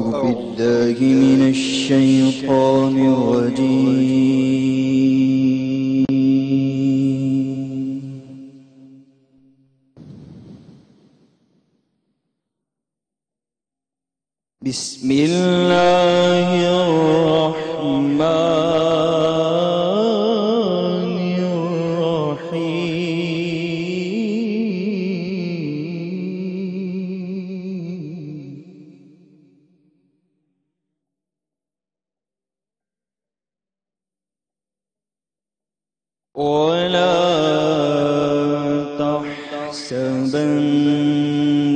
بالله من الشيطان الرجيم. بسم الله الرحمن الرحيم. ولا تحسبن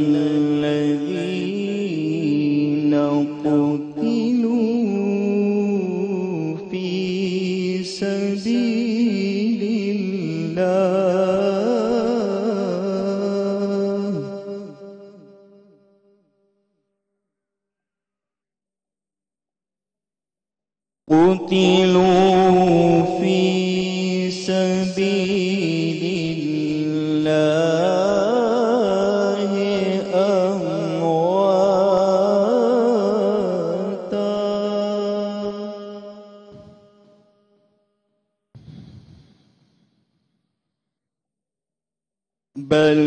الذين قتلوا في سبيل الله أمواتا بل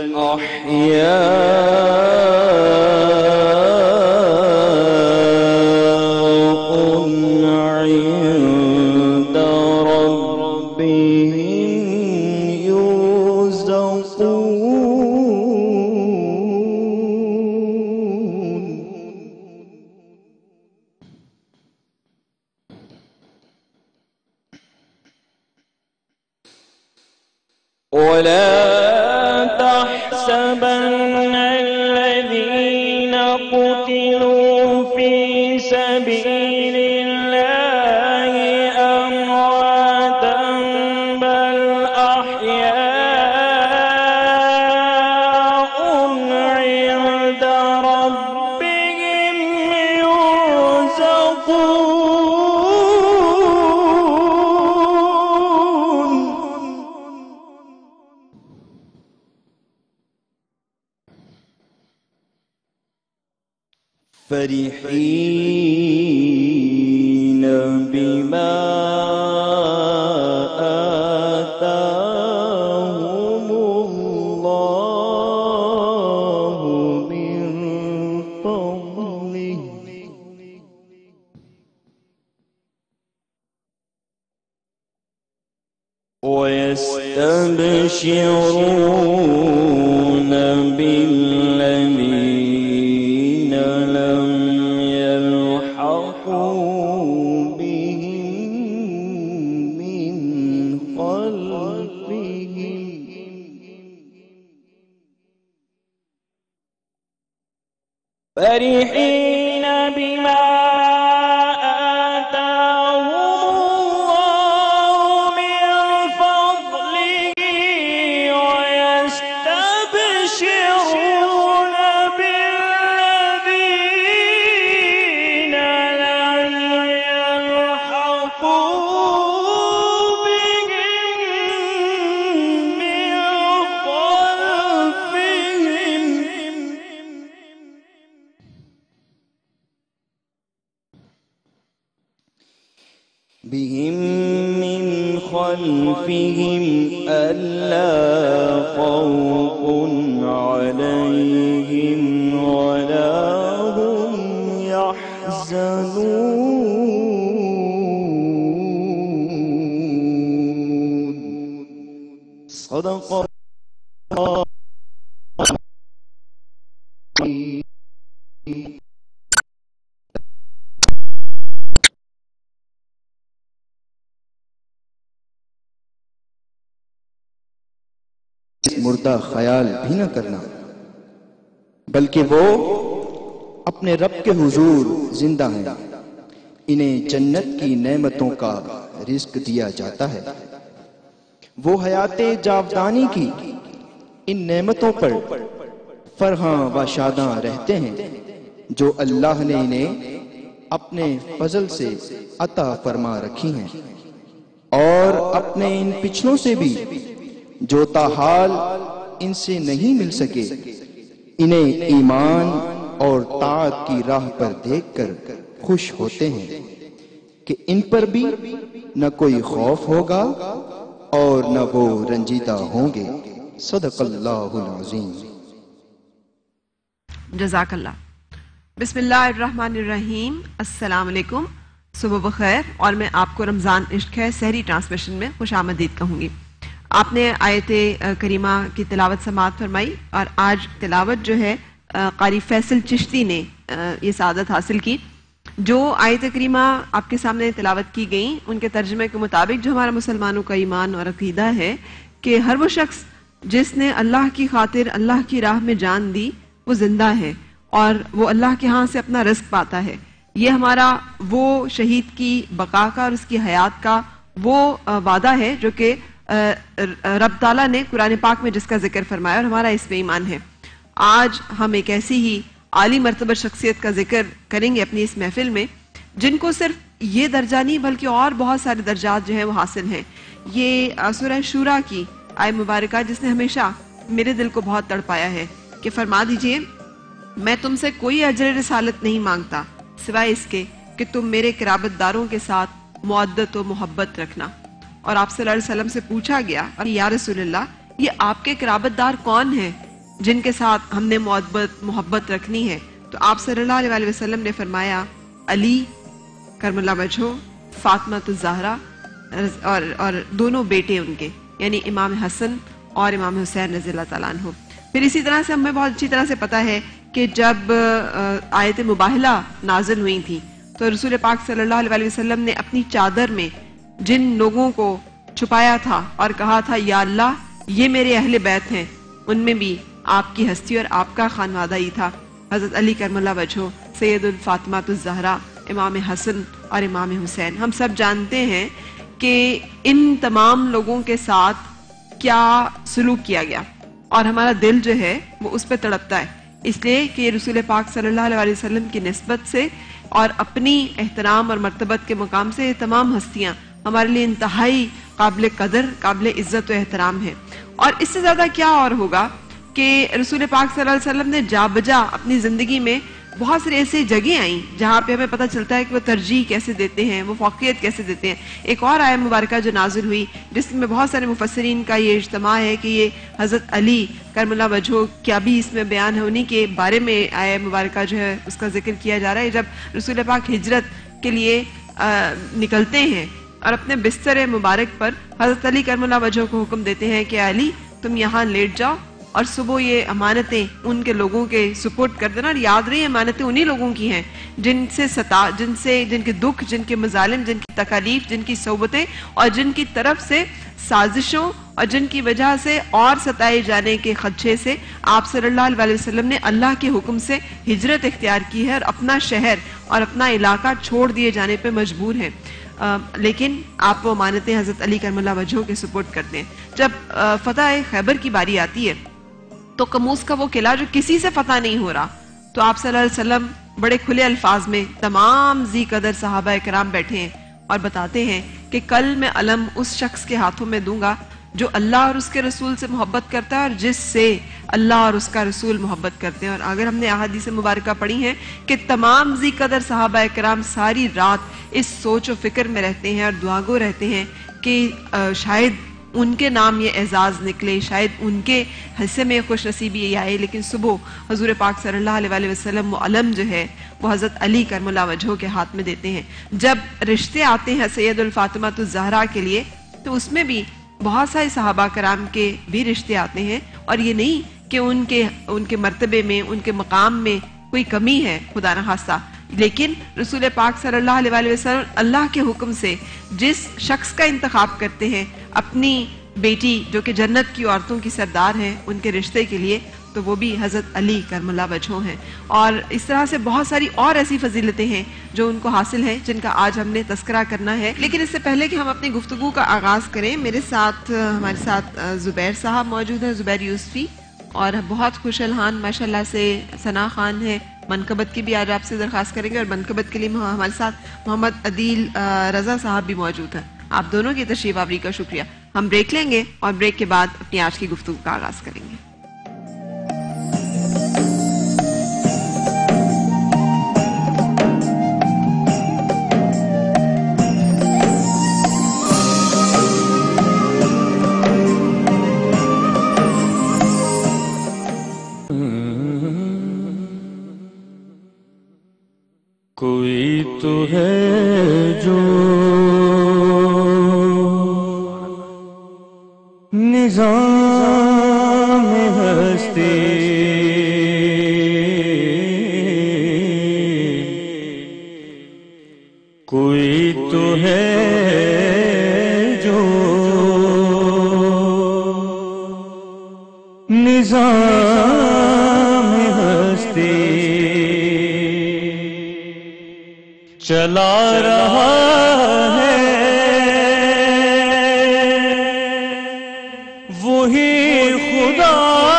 أحياء عند ربهم يرزقون. ولا تحسبن الذين قتلوا في سبيل الله أمواتا بل أحياء عند ربهم يرزقون. فرحين بما آتاهم الله من فضله ويستبشرون بالذين لم يلحقوا بهم من خلفهم فرحين بما بهم من خلفهم ألا خوف عليهم ولا هم يحزنون. صدق الله. मुर्दा ख्याल भी न करना, बल्कि वो अपने रब के हुजूर जिंदा हैं। इन्हें जन्नत की नेमतों का रिज्क दिया जाता है। वो हयाते जावदानी की इन नेमतों पर फरहां व शादां रहते हैं जो अल्लाह ने इन्हें अपने फजल से अता फरमा रखी हैं, और अपने इन पिछलों से भी जो ताहाल इनसे नहीं मिल सके, इन्हें ईमान اور طاعت کی راہ پر دیکھ کر خوش ہوتے ہیں کہ ان پر بھی نہ کوئی خوف ہوگا اور نہ وہ رنجیدہ ہوں گے۔ صدق اللہ العظیم۔ جزاک اللہ۔ بسم اللہ الرحمن الرحیم۔ السلام علیکم، صبح بخیر، اور میں آپ کو رمضان عشق ہے سحری ٹرانسمیشن میں خوش آمدید کہوں گی۔ آپ نے آیت کریمہ کی تلاوت سماعت فرمائی، اور آج تلاوت جو ہے قاری فیصل چشتی نے یہ سعادت حاصل کی۔ جو آیت کریمہ آپ کے سامنے تلاوت کی گئیں ان کے ترجمے کے مطابق جو ہمارا مسلمانوں کا ایمان اور عقیدہ ہے کہ ہر وہ شخص جس نے اللہ کی خاطر اللہ کی راہ میں جان دی وہ زندہ ہے اور وہ اللہ کے ہاں سے اپنا رزق پاتا ہے۔ یہ ہمارا وہ شہید کی بقا کا اور اس کی حیات کا وہ وعدہ ہے جو کہ رب تعالیٰ نے قرآن پاک میں جس کا ذکر فرمایا، اور ہمارا اس میں ایمان ہے۔ آج ہم ایک ایسی ہی عالی مرتبہ شخصیت کا ذکر کریں گے اپنی اس محفل میں، جن کو صرف یہ درجہ نہیں بلکہ اور بہت سارے درجات جو ہیں وہ حاصل ہیں۔ یہ سورہ شورا کی آیت مبارکہ جس نے ہمیشہ میرے دل کو بہت تڑپایا ہے کہ فرما دیجئے میں تم سے کوئی اجر رسالت نہیں مانگتا سوائے اس کے کہ تم میرے قرابت داروں کے ساتھ مودت و محبت رکھنا۔ اور آپ صلی اللہ علیہ وسلم سے پوچھا گیا یا رسول اللہ یہ آپ کے قرابت دار کون ہیں جن کے ساتھ ہم نے محبت رکھنی ہے؟ تو آپ صلی اللہ علیہ وسلم نے فرمایا علی کرم اللہ وجہہ، فاطمہ الزہرا، اور دونوں بیٹے ان کے یعنی امام حسن اور امام حسین رضی اللہ تعالیٰ عنہ۔ پھر اسی طرح سے ہمیں بہت اچھی طرح سے پتہ ہے کہ جب آیت مباہلہ نازل ہوئی تھی تو رسول پاک صلی اللہ علیہ وسلم نے اپنی چادر میں جن لوگوں کو چھپایا تھا اور کہا تھا یا اللہ یہ میرے اہل بیت ہیں، ان میں بھی آپ کی ہستی اور آپ کا خانوادہ ہی تھا۔ حضرت علی کرم اللہ وجہہ، سید الفاطمہ الزہرا، امام حسن اور امام حسین، ہم سب جانتے ہیں کہ ان تمام لوگوں کے ساتھ کیا سلوک کیا گیا، اور ہمارا دل جو ہے وہ اس پہ تڑپتا ہے، اس لیے کہ رسول پاک صلی اللہ علیہ وسلم کی نسبت سے اور اپنی احترام اور مرتبت کے مقام سے یہ تمام ہستیاں ہمارے لیے انتہائی قابل قدر، قابل عزت و احترام ہے۔ اور اس سے زیادہ کیا اور ہوگا کہ رسول پاک صلی اللہ علیہ وسلم نے جا بجا اپنی زندگی میں بہت ساری ایسی جگہیں آئیں جہاں پہ ہمیں پتہ چلتا ہے کہ وہ ترجیح کیسے دیتے ہیں، وہ فوقیت کیسے دیتے ہیں۔ ایک اور آیت مبارکہ جو نازل ہوئی جس میں بہت سارے مفسرین کا یہ اجتماع ہے کہ یہ حضرت علی کرم اللہ وجہہ کیا بھی اس میں بیان ہے، انہی کے بارے میں آیت مبارکہ جو ہے اس کا ذکر کیا جا رہا ہے۔ جب رسول پاک ہجرت کے لیے نکلتے ہیں اور اپنے بستر مبارک پر حضرت علی کرم اللہ وجہہ کو حکم دیتے ہیں کہ علی تم یہاں لیٹ جاؤ اور صبح یہ امانتیں ان کے لوگوں کے سپورٹ کر دینا، اور یاد رہی امانتیں انہی لوگوں کی ہیں جن کے دکھ، جن کے مظالم، جن کی تکالیف، جن کی صحبتیں اور جن کی طرف سے سازشوں اور جن کی وجہ سے اور ستائے جانے کے خدشے سے آپ صلی اللہ علیہ وسلم نے اللہ کے حکم سے ہجرت اختیار کی ہے اور اپنا شہر اور اپنا علاقہ چھوڑ دیے جانے پہ مجبور ہیں، لیکن آپ وہ امانتیں حضرت علی کرم اللہ وجہہ کے سپورٹ کرتے ہیں۔ جب فتح خیبر کی باری آتی ہے تو قموس کا وہ قلعہ جو کسی سے فتح نہیں ہو رہا، تو آپ صلی اللہ علیہ وسلم بڑے کھلے الفاظ میں تمام ذی قدر صحابہ کرام بیٹھے ہیں اور بتاتے ہیں کہ کل میں علم اس شخص کے ہاتھوں میں دوں گا جو اللہ اور اس کے رسول سے محبت کرتا ہے اور جس سے اللہ اور اس کا رسول محبت کرتے ہیں۔ اور اگر ہم نے احادیث مبارکہ پڑھی ہیں کہ تمام ذی قدر صحابہ کرام ساری رات اس سوچ و فکر میں رہتے ہیں اور دعا گو رہتے ہیں کہ شاید ان کے نام یہ اعزاز نکلے، شاید ان کے حصے میں خوش نصیبی یہ آئے، لیکن صبح حضور پاک صلی اللہ علیہ وسلم وہ علم جو ہے وہ حضرت علی کرم اللہ وجہہ کے ہاتھ میں دیتے ہیں۔ جب رشتے آتے ہیں سید الفاطمہ الزہرا کے لیے تو اس میں بھی بہت سارے صحابہ کرام کے بھی رشتے آتے ہیں، اور یہ نہیں کہ ان کے مرتبے میں، ان کے مقام میں کوئی کمی ہے خدا نخواستہ، لیکن رسول پاک صلی اللہ علیہ وسلم اللہ کے حکم سے جس شخص کا انتخاب کرتے ہیں اپنی بیٹی جو کہ جنت کی عورتوں کی سردار ہیں ان کے رشتے کے لیے، تو وہ بھی حضرت علی کرم اللہ وجہہ ہیں۔ اور اس طرح سے بہت ساری اور ایسی فضیلتیں ہیں جو ان کو حاصل ہیں جن کا آج ہم نے تذکرہ کرنا ہے۔ لیکن اس سے پہلے کہ ہم اپنی گفتگو کا آغاز کریں، ہمارے ساتھ زبیر صاحب موجود ہیں، زبیر یوسفی، اور بہت خوش الحان ماشاءاللہ سے ثنا خان ہے۔ منقبت کی بھی آج آپ سے درخواست کریں گے، اور منقبت کے لیے ہمارے ساتھ محمد عدیل رضا صاحب بھی موجود ہیں۔ آپ دونوں کی تشریف آوری کا شکریہ۔ ہم بریک لیں گے اور بریک کے بعد اپنی آج کی گفتگو کا آغاز کریں گے۔ تو ہے جو نظام ہستی کوئی تو ہے جو نظام ہستی چلا رہا ہے وہی خدا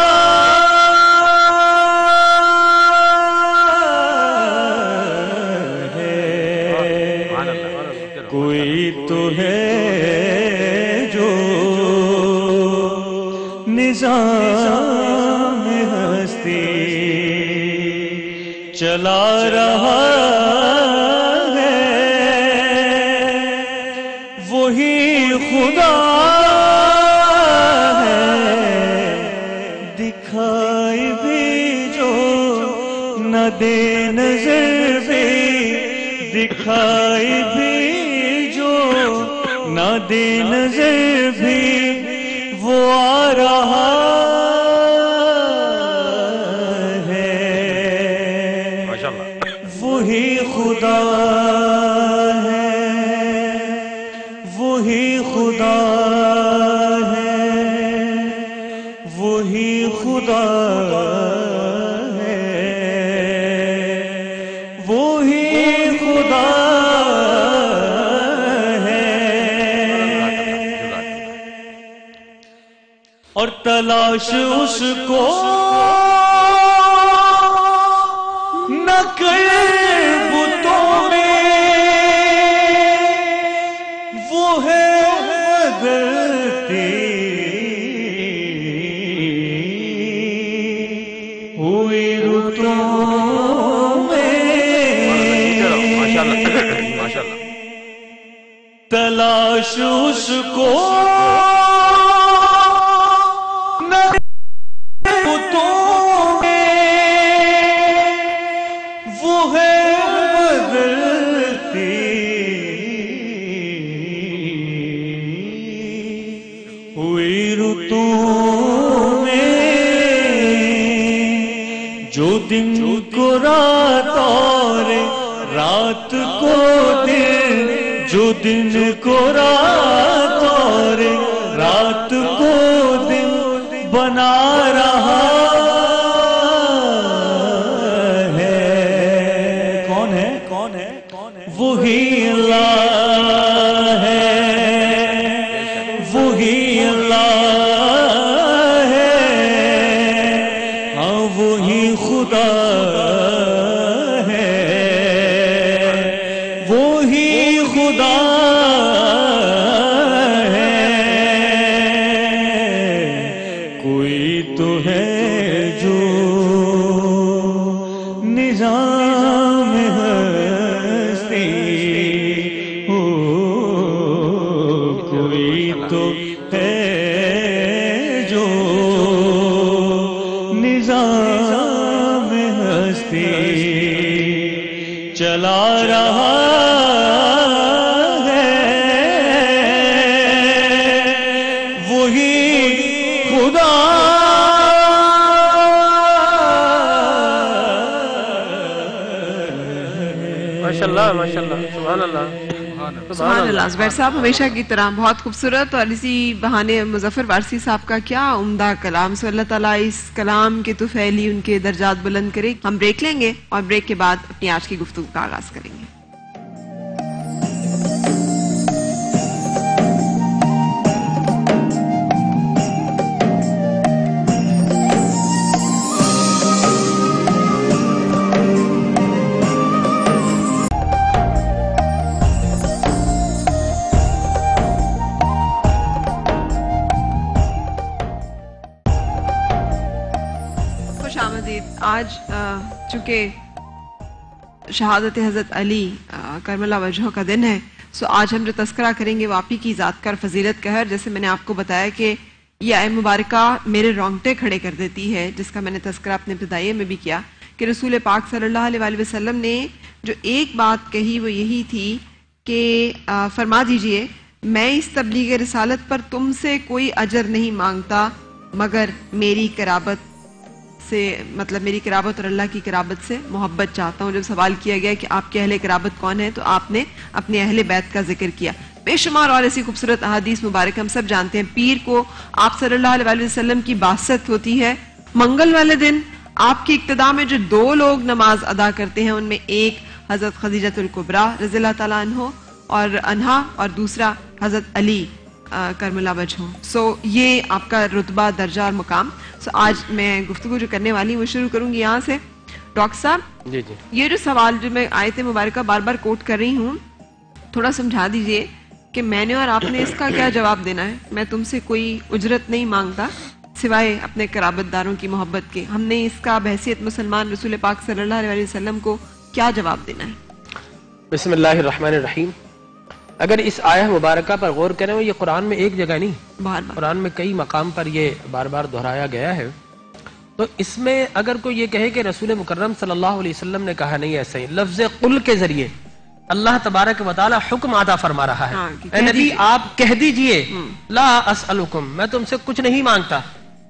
کوئی تو ہے جو نظام ہستی چلا رہا ہے وہی خدا ہے دکھائی بھی جو نہ دے نظر بھی دکھائی بھی نہ دے نظر بھی وہ آ رہا ہے وہی خدا ہے وہی خدا ہے وہی خدا ہے وہی خدا اور تلاش اس کو نہ کر بتوں میں وہ ہے بدلتی ہوئی رتوں میں تلاش اس کو دن کو رات اور رات کو دن جو دن کو رات اور رات کو دن بنا رہا ہے کون ہے کون ہے وہی اللہ ہے وہی اللہ خدا ہے وہی خدا ہے کوئی تو ہے جو نظام ہستی ہو کوئی تو ہے جو نظام چلا رہا ہے وہی خدا ماشاءاللہ ماشاءاللہ سبحان اللہ سبحان اللہ. زبیر صاحب ہمیشہ کی طرح بہت خوبصورت اور اسی بہانے مظفر وارسی صاحب کا کیا عمدہ کلام. سو اللہ تعالیٰ اس کلام کے طفیلی ان کے درجات بلند کرے. ہم بریک لیں گے اور بریک کے بعد اپنی آج کی گفتگو کا آغاز کریں گے. آج چونکہ شہادت حضرت علی کرم اللہ وجہہ کا دن ہے، سو آج ہم جو تذکرہ کریں گے وہ آپ ہی کی ذات کا اور فضیلت کا ہے. جیسے میں نے آپ کو بتایا کہ یہ آئے مبارکہ میرے رونگٹے کھڑے کر دیتی ہے، جس کا میں نے تذکرہ اپنے ابتدائیے میں بھی کیا کہ رسول پاک صلی اللہ علیہ وآلہ وسلم نے جو ایک بات کہی وہ یہی تھی کہ فرما دیجئے میں اس تبلیغ رسالت پر تم سے کوئی اجر نہیں مانگتا مگر میری قرابت سے، مطلب میری قرابت اور اللہ کی قرابت سے محبت چاہتا ہوں۔ جب سوال کیا گیا کہ آپ کے اہل قرابت کون ہے تو آپ نے اپنے اہل بیت کا ذکر کیا۔ بے شمار اور ایسی خوبصورت احادیث مبارک ہم سب جانتے ہیں۔ پیر کو آپ صلی اللہ علیہ وسلم کی بعثت ہوتی ہے، منگل والے دن آپ کی اقتداء میں جو 2 لوگ نماز ادا کرتے ہیں ان میں ایک حضرت خدیجہ الکبریٰ رضی اللہ تعالیٰ عنہا اور دوسرا حضرت علی کرم اللہ وجہہ۔ سو یہ آپ کا رتبہ، درجہ اور مقام۔ سو آج میں گفتگو جو کرنے والی ہوں وہ شروع کروں گی یہاں سے۔ ڈاکٹر صاحب جی یہ جو سوال جو میں آیت مبارکہ بار بار کوٹ کر رہی ہوں تھوڑا سمجھا دیجئے کہ میں نے اور آپ نے اس کا کیا جواب دینا ہے؟ میں تم سے کوئی اجرت نہیں مانگتا سوائے اپنے قرابت داروں کی محبت کے۔ ہم نے اس کا بحیثیت مسلمان رسول پاک صلی اللہ علیہ وسلم کو کیا جواب دینا ہے؟ بسم اللہ الرحمن الرحیم۔ اگر اس آیہ مبارکہ پر غور کریں، یہ قرآن میں ایک جگہ نہیں، بار بار قرآن میں کئی مقام پر یہ بار بار دہرایا گیا ہے، تو اس میں اگر کوئی یہ کہے کہ رسول مکرم صلی اللہ علیہ وسلم نے کہا، نہیں ایسا ہی، لفظ قل کے ذریعے اللہ تبارک و تعالی حکم عطا فرما رہا ہے، اے نبی آپ کہہ دیجئے لا اسألکم، میں تم سے کچھ نہیں مانگتا،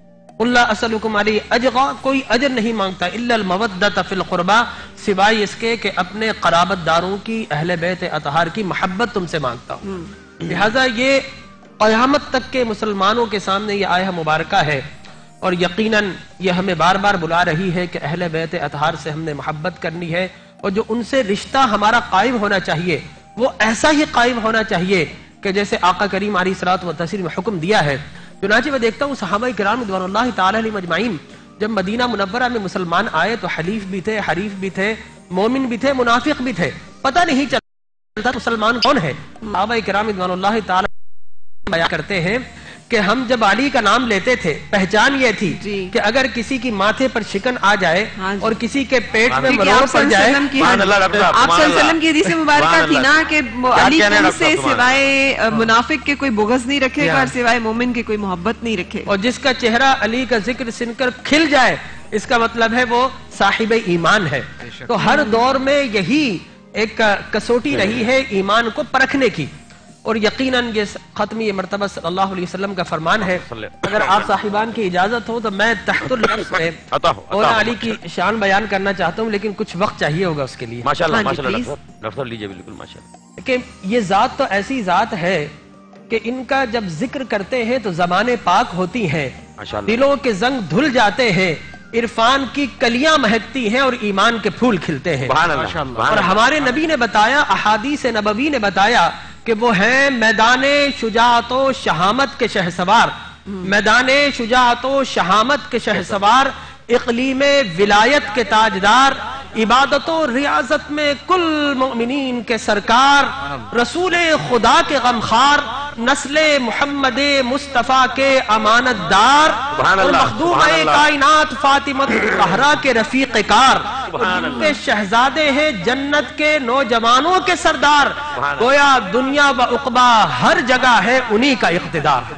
قل لا اسألکم علیہ اجرا، کوئی اجر نہیں مانگتا، الا المودۃ فی القربى، سوائے اس کے کہ اپنے قرابت داروں کی، اہل بیت اطہار کی محبت تم سے مانگتا ہوں۔ لہٰذا یہ قیامت تک کے مسلمانوں کے سامنے یہ آیہ مبارکہ ہے، اور یقیناً یہ ہمیں بار بار بلا رہی ہے کہ اہل بیت اطہار سے ہم نے محبت کرنی ہے، اور جو ان سے رشتہ ہمارا قائم ہونا چاہیے وہ ایسا ہی قائم ہونا چاہیے کہ جیسے آقا کریم علیہ الصلوۃ والتسلیم میں حکم دیا ہے۔ چنانچہ میں دیکھتا ہوں صحابہ کرام رضوان اللہ تعالی علیہم اجمعین جب مدینہ منورہ میں مسلمان آئے تو حلیف بھی تھے، حریف بھی تھے، مومن بھی تھے، منافق بھی تھے، پتہ نہیں چلتا مسلمان کون ہے۔ صحابہ کرام رضوان اللہ تعالی بیان کرتے ہیں کہ ہم جب علی کا نام لیتے تھے پہچان یہ تھی کہ اگر کسی کی ماتھے پر شکن آ جائے اور کسی کے پیٹ میں مروڑ پڑ جائے، آپ صلی اللہ علیہ وسلم کی حدیث مبارکہ تھی نا کہ علی تم سے سوائے منافق کے کوئی بغض نہیں رکھے گا اور سوائے مومن کے کوئی محبت نہیں رکھے، اور جس کا چہرہ علی کا ذکر سن کر کھل جائے اس کا مطلب ہے وہ صاحب ایمان ہے۔ تو ہر دور میں یہی ایک کسوٹی رہی ہے ایمان کو پرکھنے کی، اور یقیناً یہ ختمی مرتبہ صلی اللہ علیہ وسلم کا فرمان ہے۔ اگر آپ صاحبان کی اجازت ہو تو میں تحت اللفظ میں مولا علی کی شان بیان کرنا چاہتا ہوں، لیکن کچھ وقت چاہیے ہوگا اس کے لیے۔ ماشاءاللہ ماشاءاللہ ڈاکٹر صاحب لیجئے، بالکل ماشاءاللہ۔ کہ یہ ذات تو ایسی ذات ہے کہ ان کا جب ذکر کرتے ہیں تو زبانیں پاک ہوتی ہیں، دلوں کے زنگ دھل جاتے ہیں، عرفان کی کلیاں مہکتی ہیں اور ایمان کے پھول کھلتے ہیں۔ اور ہمارے نبی نے بتایا، احادیث نبوی نے بتایا کہ وہ ہیں میدان شجاعت و شہامت کے شہسوار، میدان شجاعت و شہامت کے شہسوار، اقلیم ولایت کے تاجدار، عبادت و ریاضت میں کل مؤمنین کے سرکار، رسول خدا کے غمخوار، نسل محمد مصطفیٰ کے امانت دار، اور مخدومہ کائنات فاطمہ الزہرا کے رفیق کار، جن کے شہزادے ہیں جنت کے نوجوانوں کے سردار، گویا دنیا و عقبہ ہر جگہ ہے انہی کا اقتدار،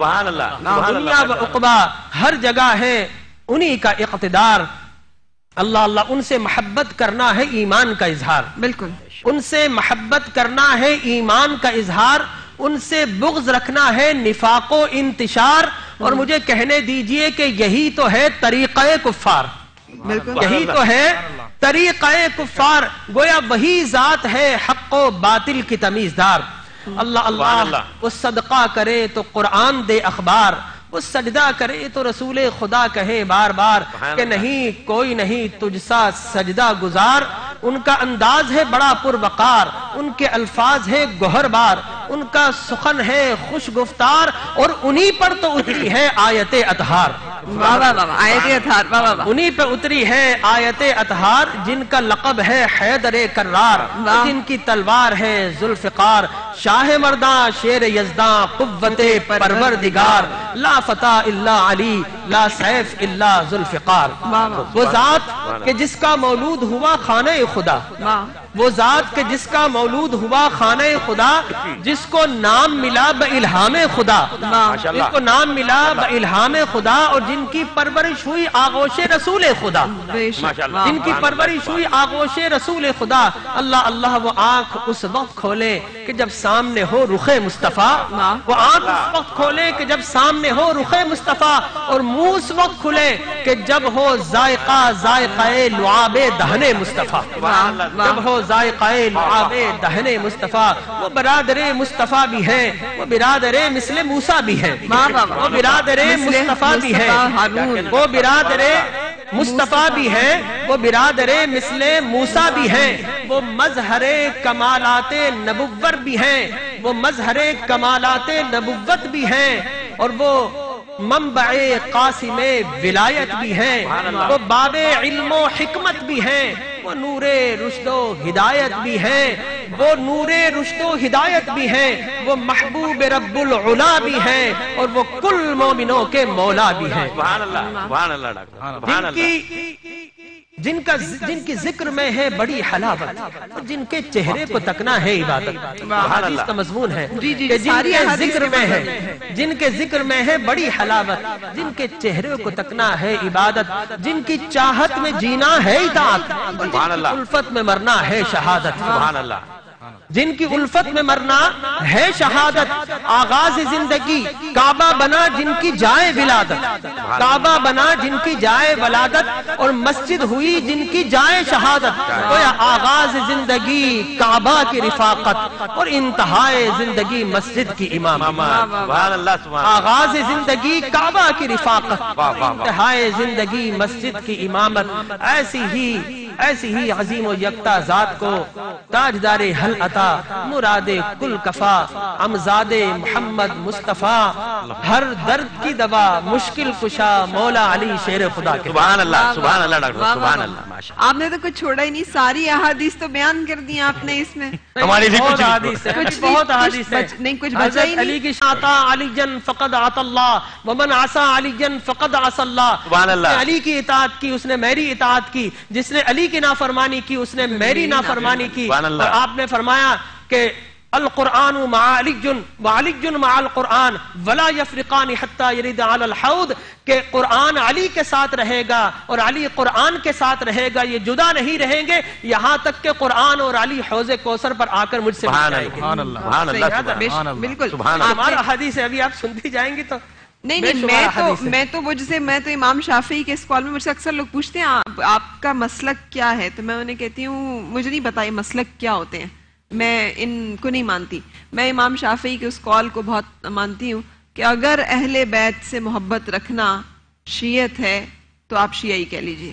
دنیا و عقبہ ہر جگہ ہے انہی کا اقتدار۔ اللہ اللہ، ان سے محبت کرنا ہے ایمان کا اظہار، بالکل ان سے محبت کرنا ہے ایمان کا اظہار، ان سے بغض رکھنا ہے نفاق و انتشار، اور مجھے کہنے دیجئے کہ یہی تو ہے طریقہ کفار، یہی تو ہے طریقہ کفار، گویا وہی ذات ہے حق و باطل کی تمیزدار۔ اللہ اللہ، وہ صدقہ کرے تو قرآن دے اخبار، وہ سجدہ کرے تو رسول خدا کہے بار بار کہ نہیں کوئی نہیں تجھ سا سجدہ گزار، ان کا انداز ہے بڑا پروقار، ان کے الفاظ ہے گوہر بار، ان کا سخن ہے خوش گفتار، اور انہی پر تو اتری ہے آیت اطہار، انہی پہ اتری ہے آیت اطہار، جن کا لقب ہے حیدر کرار، جن کی تلوار ہے ذوالفقار، شاہ مرداں شیر یزداں قوت پروردگار، لا فتح الا علی لا سیف الا ذوالفقار. وہ ذات کہ جس کا مولود ہوا خانہ خدا، وہ ذات کہ جس کا مولود ہوا خانہ خدا، جس کو نام ملا بإلہام خدا، جس کو نام ملا بإلہام خدا، اور جن کی پرورش ہوئی آغوش رسول خدا، جن کی پرورش ہوئی آغوش رسول خدا. اللہ اللہ وہ آنکھ اس وقت کھولے کہ جب سامنے ہو رخ مصطفیٰ، وہ آنکھ اس وقت کھولے کہ جب سامنے ہو رخ مصطفیٰ، اور منہ اس وقت کھلے کہ جب ہو ذائقہ لعاب دہن مصطفیٰ، جب ہو ذائقہ لعاب دہن مصطفیٰ. وہ برادر مصطفیٰ بھی ہیں، وہ برادر مثل موسیٰ بھی ہیں، وہ برادر مصطفیٰ بھی ہیں، وہ برادر مصطفیٰ بھی ہیں، وہ برادر مثل موسیٰ بھی ہیں، وہ مظہر کمالات نبوت بھی ہیں، وہ مظہر کمالات نبوت بھی ہیں، اور وہ منبع قاسم ولایت بھی ہیں، وہ باب علم و حکمت بھی ہیں، وہ نور رشد و ہدایت بھی ہیں، وہ نور رشد و ہدایت بھی ہیں، وہ محبوب رب العلا بھی ہیں، اور وہ کل مومنوں کے مولا بھی ہیں. سبحان اللہ، سبحان اللہ ڈاکٹر، سبحان اللہ. جن کی ذکر میں ہے بڑی حلاوت، اور جن کے چہرے کو تکنا ہے عبادت. حدیث کا مضمون ہے کہ جن کے ذکر میں ہے، جن کے ذکر میں ہے بڑی حلاوت، جن کے چہرے کو تکنا ہے عبادت، جن کی چاہت میں جینا ہے اطاعت، اور جن کی الفت میں مرنا ہے شہادت. سبحان اللہ. جن کی الفت میں مرنا ہے شہادت. آغاز زندگی کعبہ بنا جن کی جائے ولادت، کعبہ بنا جن کی جائے ولادت، اور مسجد ہوئی جن کی جائے شہادت. گویا آغاز زندگی کعبہ کی رفاقت، اور انتہائے زندگی مسجد کی امامت. سبحان اللہ، سبحان اللہ. آغاز زندگی کعبہ کی رفاقت، انتہائے زندگی مسجد کی امامت. ایسی ہی عظیم و یکتا ذات کو تاجدار حل عطا، مراد کل کفا، امزاد محمد مصطفیٰ، ہر درد کی دوا، مشکل کشا، مولا علی شیر خدا کے. سبحان اللہ، سبحان اللہ ڈاکٹر، سبحان اللہ. ماشاءاللہ. آپ نے تو کچھ چھوڑا ہی نہیں، ساری احادیث تو بیان کر دی آپ نے اس میں. ہماری لیے بہت کچھ حدیث ہے، بہت حدیث ہے. نہیں، کچھ بچا ہی حضرت علی نہیں. کی عطا علی جن فقد عطا اللہ، ومن عصا علی جن فقد عصا اللہ. سبحان اللہ. جس نے علی کی اطاعت کی اس نے میری اطاعت کی، جس نے علی کی نافرمانی کی اس نے میری نافرمانی کی. سبحان اللہ. اور آپ نے فرمایا کہ القرآن مع علی وعلی مع القرآن ولا یفرقان حتی یرد علی الحوض، کہ قرآن علی کے ساتھ رہے گا اور علی قرآن کے ساتھ رہے گا، یہ جدا نہیں رہیں گے یہاں تک کہ قرآن اور علی حوض کوثر پر آ کر مجھ سے سبحان مل جائیں اللہ، گے. سبحان اللہ، سبحان اللہ. بالکل. سبحان اللہ. ہمارا حدیث ہے، ابھی آپ سنتی جائیں گی تو نہیں، میں تو امام شافعی کے اس کال میں مجھ سے اکثر لوگ پوچھتے ہیں آپ کا مسلک کیا ہے، تو میں انہیں کہتی ہوں مجھے نہیں پتا یہ مسلک کیا ہوتے ہیں، میں ان کو نہیں مانتی. میں امام شافعی کے اس کال کو بہت مانتی ہوں کہ اگر اہل بیت سے محبت رکھنا شیعت ہے تو آپ شیعی کہہ لیجئے.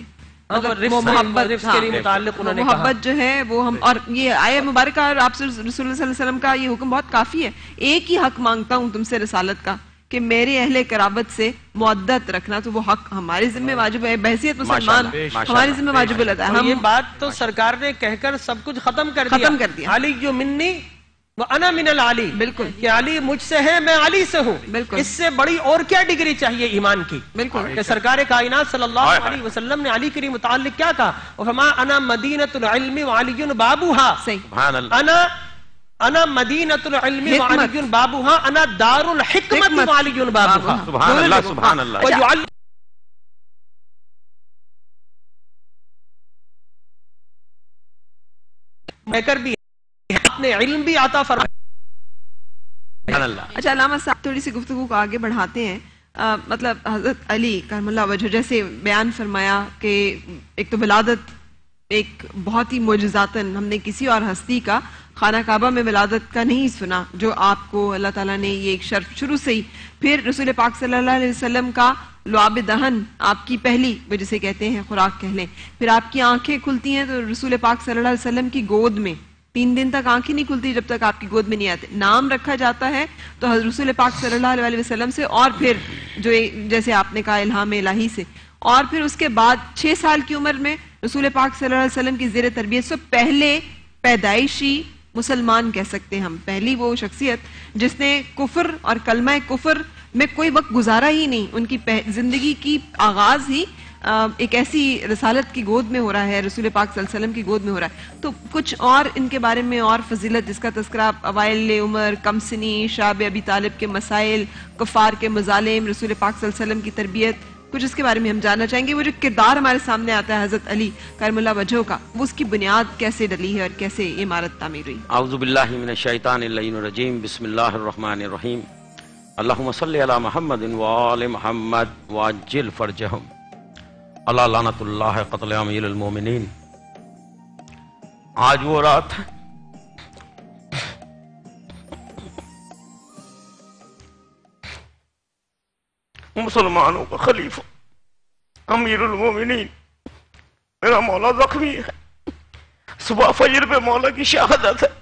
محبت جو ہے وہ ہم، اور یہ آیہ مبارکہ اور آپ سے رسول اللہ صلی اللہ علیہ وسلم کا یہ حکم بہت کافی ہے. ایک ہی حق مانگتا ہوں تم سے رسالت کا کہ میرے اہل قرابت سے مودت رکھنا، تو وہ حق ہمارے ذمہ واجب ہے، بحیثیت مسلمان ہمارے ذمہ واجب العطا ہے. یہ بات تو سرکار نے کہہ کر سب کچھ ختم کر دیا. علی جو منی وَأَنَا مِنَ الْعَلِي، بالکل، کہ علی مجھ سے ہے میں علی سے ہوں. بالکل. اس سے بڑی اور کیا ڈگری چاہیے ایمان کی؟ بالکل. کہ سرکار کائنات صلی اللہ علیہ وسلم نے علی کے متعلق کیا کہا؟ وَفَمَا أَنَا مَدِينَةُ الْعِلْمِ وَعَلِيٌّ بَابُهَا. سبحان اللہ. انا مدینۃ العلم وعلی بابها، انا دار الحکمت وعلی بابها. سبحان اللہ، سبحان اللہ. میں کر بھی اپنے علم بھی عطا فرمایا. سبحان اللہ. اچھا علامہ صاحب تھوڑی سی گفتگو کو آگے بڑھاتے ہیں. مطلب حضرت علی کرم اللہ وجہ جیسے بیان فرمایا کہ ایک تو ولادت ایک بہت ہی معجزاتاً ہم نے کسی اور ہستی کا خانہ کعبہ میں ولادت کا نہیں سنا، جو آپ کو اللہ تعالیٰ نے یہ ایک شرف شروع سے ہی. پھر رسول پاک صلی اللہ علیہ وسلم کا لعاب دہن آپ کی پہلی وہ جسے کہتے ہیں خوراک کہہ لیں. پھر آپ کی آنکھیں کھلتی ہیں تو رسول پاک صلی اللہ علیہ وسلم کی گود میں 3 دن تک آنکھیں نہیں کھلتی جب تک آپ کی گود میں نہیں آتے. نام رکھا جاتا ہے تو حضرت رسول پاک صلی اللہ علیہ وسلم سے، اور پھر جو جیسے آپ نے کہا الہام الہی سے. اور پھر اس کے بعد 6 سال کی عمر میں رسول پاک صلی اللہ علیہ وسلم کی زیر تربیت سے پہلے پیدائشی مسلمان کہہ سکتے ہیں ہم، پہلی وہ شخصیت جس نے کفر اور کلمہ کفر میں کوئی وقت گزارا ہی نہیں، ان کی زندگی کی آغاز ہی ایک ایسی رسالت کی گود میں ہو رہا ہے، رسول پاک صلی اللہ علیہ وسلم کی گود میں ہو رہا ہے. تو کچھ اور ان کے بارے میں اور فضیلت جس کا تذکرہ اوائل عمر، کم سنی، شاب ابی طالب کے مسائل، کفار کے مظالم، رسول پاک صلی اللہ علیہ وسلم کی تربیت، کچھ اس کے بارے میں ہم جاننا چاہیں گے. وہ جو کردار ہمارے سامنے آتا ہے حضرت علی کرم اللہ وجہہ کا، وہ اس کی بنیاد کیسے ڈلی ہے اور کیسے یہ عمارت تعمیر ہوئی؟ اعوذ باللہ من الشیطان اللعین الرجیم، بسم اللہ الرحمن الرحیم. اللہم صلی علی محمد وآل محمد وعجل فرجہم علی لعنت اللہ قتل امیل المومنین. آج وہ رات ہے مسلمانوں کا خلیفہ امیر المومنین میرا مولا زخمی ہے. صبح فجر پہ مولا کی شہادت ہے.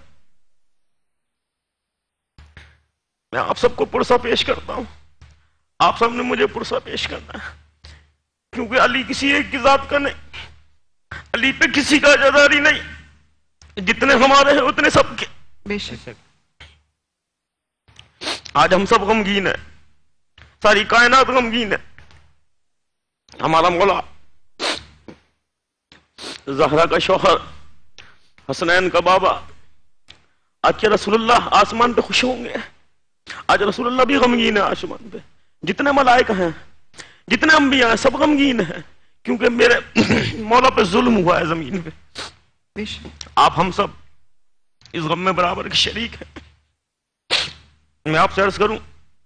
میں آپ سب کو پرسہ پیش کرتا ہوں، آپ سب نے مجھے پرسہ پیش کرنا ہے، کیونکہ علی کسی ایک کی ذات کا نہیں، علی پہ کسی کا جداری نہیں، جتنے ہمارے ہیں اتنے سب کے. بے شک. آج ہم سب غمگین ہیں، ساری کائنات غمگین ہے. ہمارا مولا زہرا کا شوہر، حسنین کا بابا، آج کے رسول اللہ آسمان پہ خوش ہوں گے. آج رسول اللہ بھی غمگین ہے آسمان پہ. جتنے ملائکہ ہیں، جتنے انبیاء ہیں، سب غمگین ہیں، کیونکہ میرے مولا پہ ظلم ہوا ہے زمین پہ. آپ ہم سب اس غم میں برابر کے شریک ہیں. میں آپ سے عرض کروں،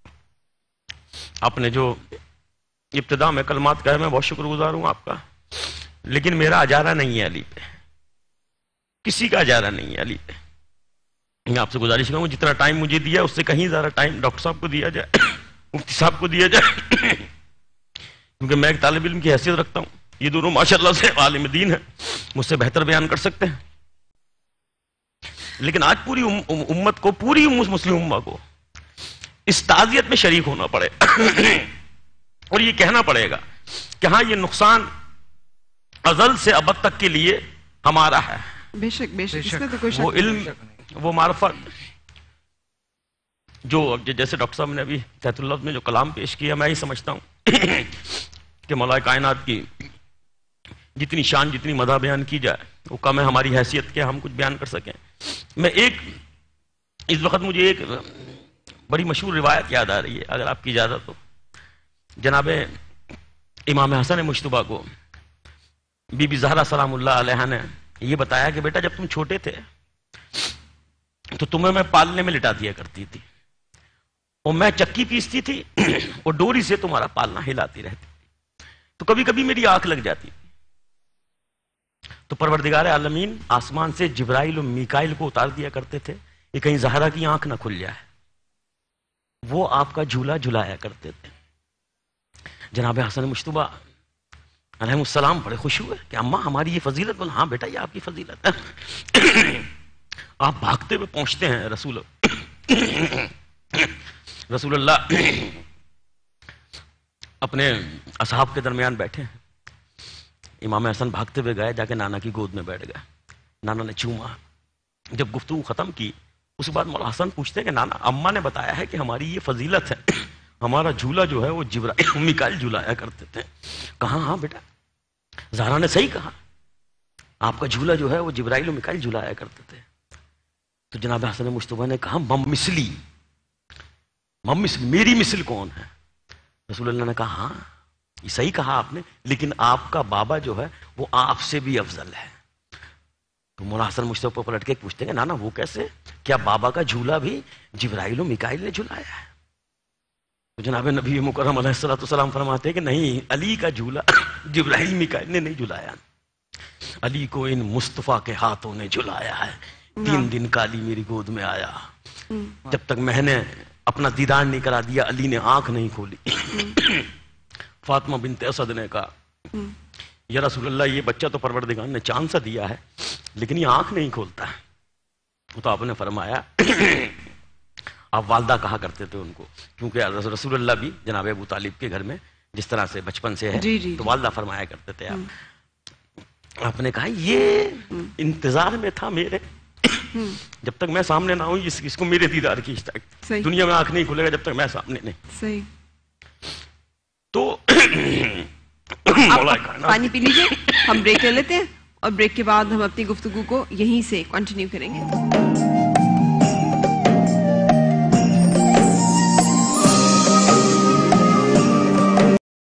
آپ نے جو ابتدا میں کلمات کہے، میں بہت شکر گزار ہوں آپ کا، لیکن میرا اجارہ نہیں ہے علی پہ، کسی کا اجارہ نہیں ہے علی پہ. میں آپ سے گزارش کروں جتنا ٹائم مجھے دیا اس سے کہیں زیادہ ٹائم ڈاکٹر صاحب کو دیا جائے، مفتی صاحب کو دیا جائے، کیونکہ میں ایک طالب علم کی حیثیت رکھتا ہوں. یہ دونوں ماشاءاللہ سے عالم دین ہیں، مجھ سے بہتر بیان کر سکتے ہیں. لیکن آج پوری امت کو، پوری مسلم امت کو اس تعزیت میں شریک ہونا پڑے اور یہ کہنا پڑے گا کہ ہاں یہ نقصان ازل سے ابد تک کے لیے ہمارا ہے. بے شک بے شک. اس میں تو کوئی شک وہ علم، وہ معرفت جو جیسے ڈاکٹر صاحب نے ابھی تحت اللہ میں جو کلام پیش کیا، میں یہ سمجھتا ہوں کہ مولا کائنات کی جتنی شان، جتنی مدح بیان کی جائے وہ کم ہے ہماری حیثیت کے ہم کچھ بیان کر سکیں. میں اس وقت مجھے ایک بڑی مشہور روایت یاد آ رہی ہے، اگر آپ کی اجازت ہو. جناب امام حسن مجتبیٰ کو بی بی زہرا سلام اللہ علیہ نے یہ بتایا کہ بیٹا جب تم چھوٹے تھے تو تمہیں میں پالنے میں لٹا دیا کرتی تھی، اور میں چکی پیستی تھی اور ڈوری سے تمہارا پالنا ہلاتی رہتی تھی، تو کبھی کبھی میری آنکھ لگ جاتی تھی. تو پروردگار عالمین آسمان سے جبرائیل و میکائیل کو اتار دیا کرتے تھے کہ کہیں زہرا کی آنکھ نہ کھل جائے. وہ آپ کا جھولا جھلایا کرتے تھے. جناب حسن مجتبیٰ علیہ السلام بڑے خوش ہوئے کہ اماں ہماری یہ فضیلت. بول ہاں بیٹا یہ آپ کی فضیلت ہے. آپ بھاگتے ہوئے پہنچتے ہیں رسول اللہ اپنے اصحاب کے درمیان بیٹھے ہیں. امام حسن بھاگتے ہوئے گئے، جا کے نانا کی گود میں بیٹھ گئے. نانا نے چوما. جب گفتگو ختم کی اس کے بعد مولا حسن پوچھتے ہیں کہ نانا اماں نے بتایا ہے کہ ہماری یہ فضیلت ہے، ہمارا جھولا جو ہے وہ جبرائیل میکائیل جھلایا کرتے تھے. کہاں ہاں بیٹا زہرا نے صحیح کہا، آپ کا جھولا جو ہے وہ جبرائیل و میکائیل جھلایا کرتے تھے. تو جناب حسن مجتبیٰ نے کہا مم مثلی، میری مثل کون ہے؟ رسول اللہ نے کہا ہاں یہ صحیح کہا آپ نے، لیکن آپ کا بابا جو ہے وہ آپ سے بھی افضل ہے. تو مولا حسن مجتبیٰ پر پلٹ کے پوچھتے ہیں نانا وہ کیسے؟ کیا بابا کا جھولا بھی جبرائیل و میکائیل نے جھلایا ہے؟ تو جناب نبی مکرم علیہ الصلوۃ والسلام فرماتے ہیں کہ نہیں، علی کا جھولا جبرائیل میکائیل نے نہیں جھلایا، علی کو ان مصطفیٰ کے ہاتھوں نے جھلایا ہے. 3 دن کالی میری گود میں آیا، جب تک میں نے اپنا دیدار نہیں کرا دیا علی نے آنکھ نہیں کھولی. فاطمہ بنت اسد نے کہا یا رسول اللہ یہ بچہ تو پروردگار نے چاند سا دیا ہے لیکن یہ آنکھ نہیں کھولتا ہے. تو آپ نے فرمایا آپ والدہ کہا کرتے تھے ان کو، کیونکہ رسول اللہ بھی جناب ابو طالب کے گھر میں جس طرح سے بچپن سے ہے تو والدہ فرمایا کرتے تھے. آپ نے کہا یہ انتظار میں تھا میرے جب تک میں سامنے نہ ہوں اس کو میرے دیدار کی اشتیاق، دنیا میں آنکھ نہیں کھلے گا جب تک میں سامنے نہیں. صحیح. تو پانی پی لیجیے، ہم بریک لے لیتے ہیں اور بریک کے بعد ہم اپنی گفتگو کو یہیں سے کنٹینیو کریں گے.